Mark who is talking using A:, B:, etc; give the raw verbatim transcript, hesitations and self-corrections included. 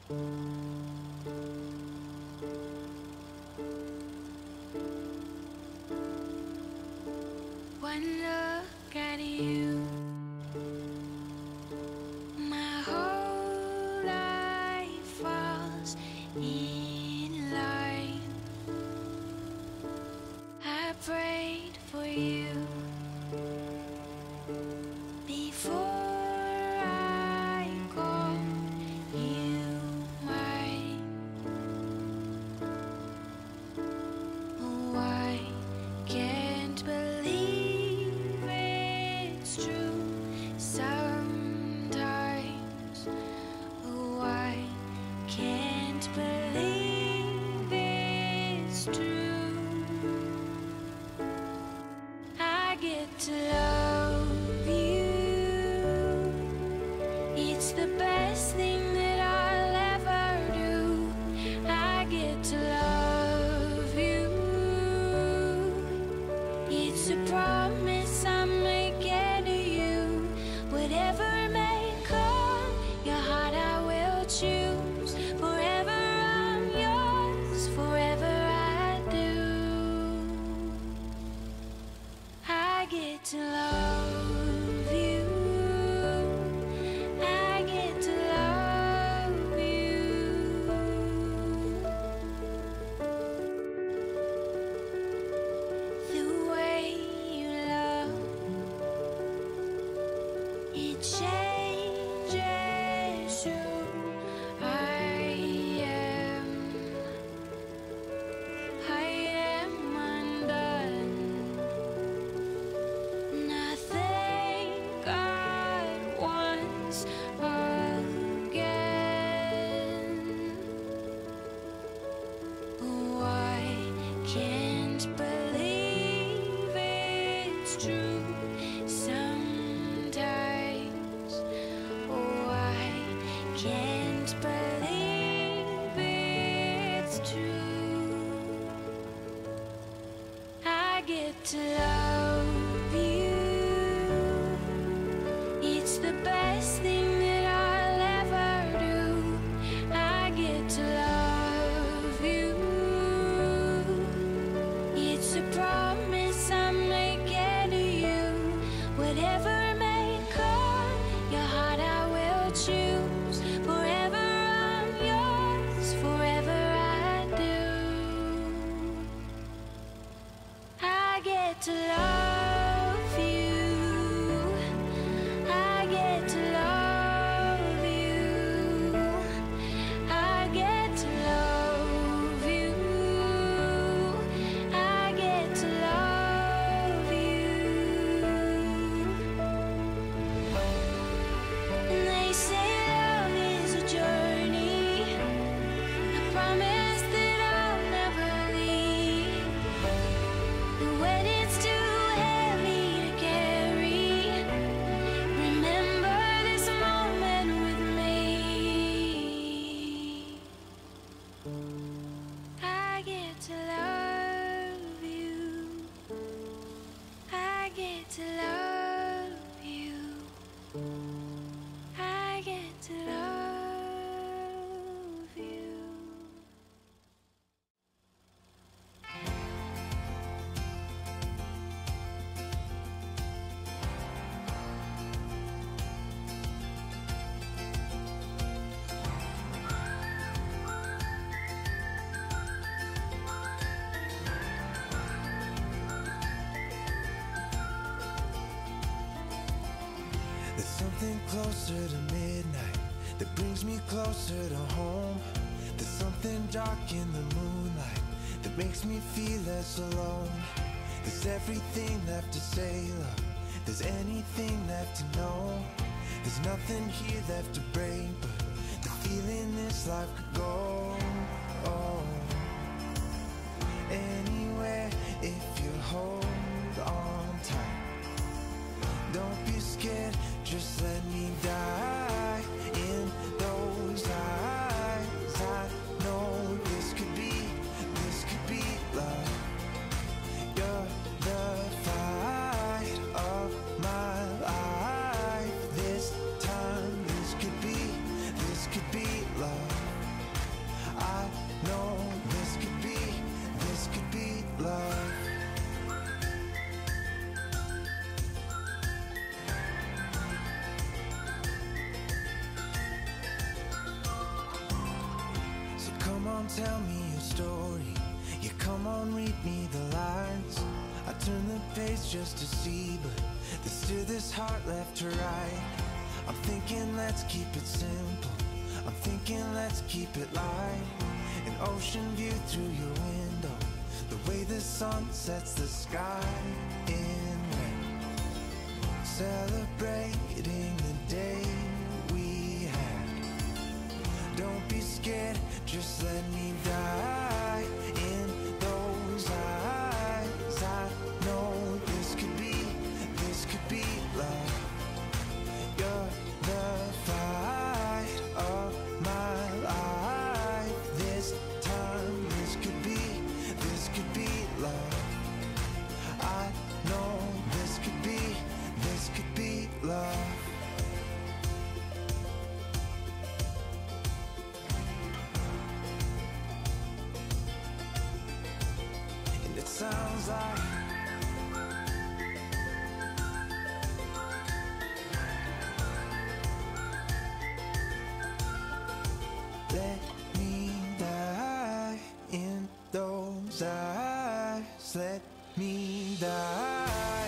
A: One look at you, my whole life falls in line. I prayed for you before I called you mine. Oh, I can't believe it's true sometimes. Oh, I can't believe it's true. I get to love you. It's the best thing that I'll ever do. I get to love you. It's a promise I'm making to you. Whatever may come, your heart I will choose. Forever I'm yours, forever I do. I get to love you. I get to love you. The way you love, it changes who I am. I am undone. Nothing God wants again. Oh, I can't believe it's true sometimes. Oh, I can't believe it's true. I get to love you. It's the best thing that I'll ever do. I get to love you. It's a promise I'm making to you. Whatever may come, your heart I will choose. Forever I'm yours, forever I do. I get to love you. I get to love you. I get to love you. I get to love you. And they say love is a journey, a promise that I'll never leave. And when it's too heavy to carry, remember this moment with me. I get to love you. I get to love you. I get to love you.
B: There's something closer to midnight that brings me closer to home. There's something dark in the moonlight that makes me feel less alone. There's everything left to say, love. There's anything left to know. There's nothing here left to break, but the feeling this life could go. Oh, anywhere if you hold on tight. Don't be scared, just let me die in those eyes. I know this could be, this could be love. You're the fight of my life. This time, this could be, this could be love. tell me your story. Yeah, come on, read me the lines. I turn the page just to see, but there's still this heart left to write. I'm thinking let's keep it simple. I'm thinking let's keep it light. An ocean view through your window, the way the sun sets the sky in red, celebrating the day we had. Don't be scared, just let me die in those eyes. I know this could be, this could be love. You're the fight of my life. This time, this could be, this could be love. I know this could be, this could be love. And it sounds like let me die in those eyes. Let me die.